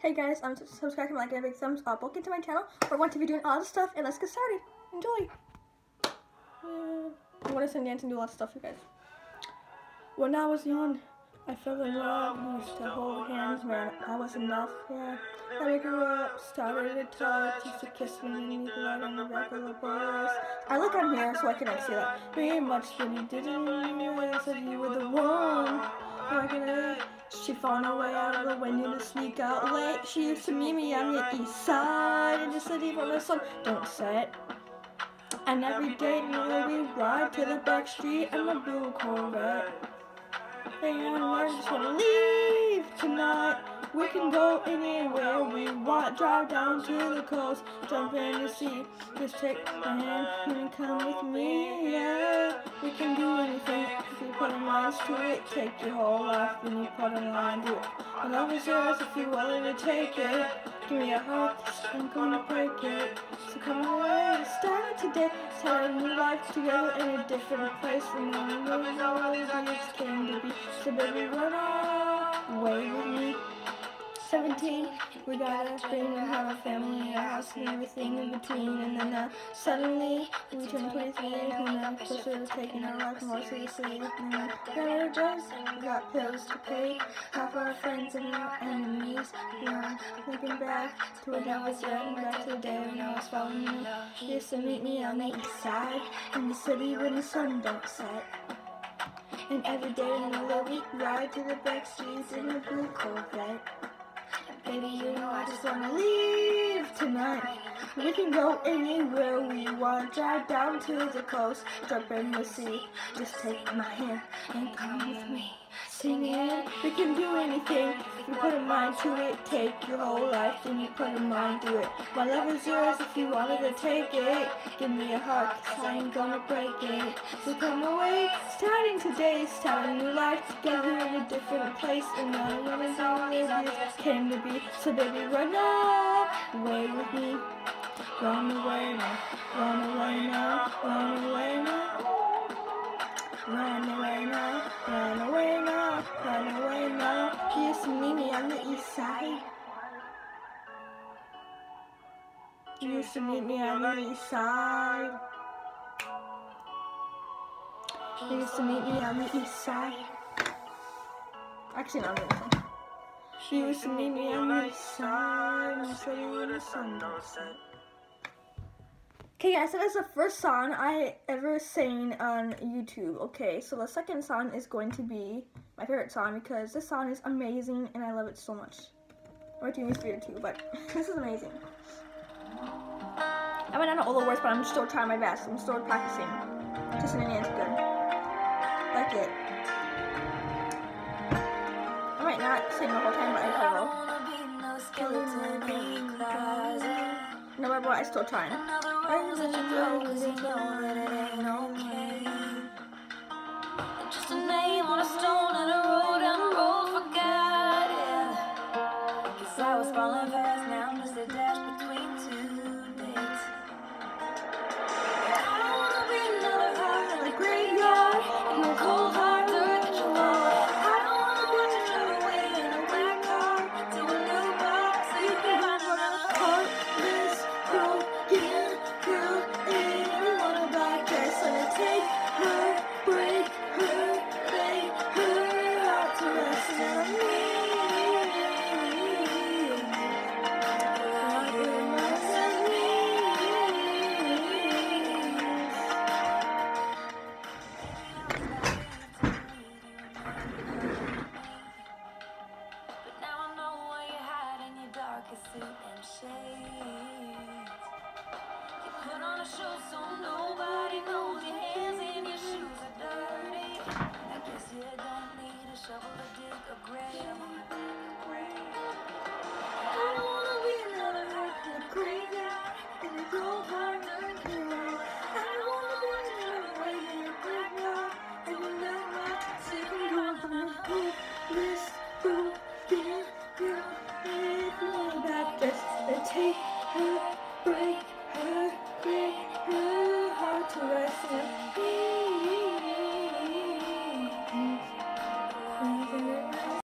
Hey guys, subscribe and like and a big thumbs up. Welcome to my channel. We're going to be doing all this stuff, and let's get started. Enjoy. I'm going to sing, dance, and do a lot of stuff, you guys. When I was young, I fell in love. We used to hold hands, man. I was enough, yeah. Then we grew up, started to touch, used to kiss me and me blood on the back of the bus. I look on here so I can see that. Very much when you didn't realize that you were the one. She found her way out of the window to sneak out late. She used to meet me on the east side in the city where the sun don't set. And every day we ride to the back street and the blue Corvette. And I just wanna leave tonight. We can go anywhere we want. Drive down to the coast, jump in the sea. Just take my hand and come with me, yeah. We can do anything if you put our minds to it. Take your whole life when you put a line to it. My love is yours if you're willing to take it. Give me a heart, I'm gonna break it. So come away, start today. Start a new life together in a different place from when we always came to be. So baby, run away with me. 17, we got a dream and have a family, a house and everything in between. And then suddenly we turned 23 and now closer to taking our life more seriously. And then got our drugs, we got pills to pay. Half our friends and our enemies. We are thinking back to when I was young, back to the day when I was falling in love. She used to meet me on the east side in the city when the sun don't set. And every day another week ride to the back streets in a blue Corvette. Baby, you know I just wanna leave tonight. We can go anywhere we want. Drive down to the coast, jump in the sea. Just take my hand and come with me. Sing it, we can do anything. If you put a mind to it, take your whole life, then you put a mind to it. My love is yours if you wanted to take it. Give me a heart, 'cause I ain't gonna break it. So come away, starting today, start a new life together in a different place. And none of us always came to be. So baby, run away with me. Run away now, run away now, run away now. Run away now, run away now, run away now. He used to meet me on the east side. He used to meet me on the east side. He used to meet me on the east side. Actually, not really. She used to meet me on the east side and say when the sun don't set. Okay guys, so that's the first song I ever sang on YouTube. Okay, so the second song is going to be my favorite song because this song is amazing and I love it so much. My team is favorite too, but this is amazing. I might not know all the words, but I'm still trying my best. I'm still practicing. Just singing it's good. Like it. I might not sing the whole time, but I probably will. No matter what, I'm still trying. Just a name on a stone and a road down the road, forgot it. 'Cause I was falling fast, now I'm just a dash between two dates. I don't wanna be another heart in the graveyard, in a cold heart to wreck your heart. I don't wanna watch you drive away in a black car to a new bar, so you can find another heart. This broken girl, and we wanna back dress and take her, break her, lay her out to rest on me. But now I know where you hide in your darkest suit and shades. You put on a show so nobody knows your hands and your shoes are dirty. I guess you don't need a shovel to dig a grave. I don't wanna be another heart in a graveyard, in a cold heart dark room. I don't wanna be another way in a graveyard, in a night so you can go from the hopeless broken girl.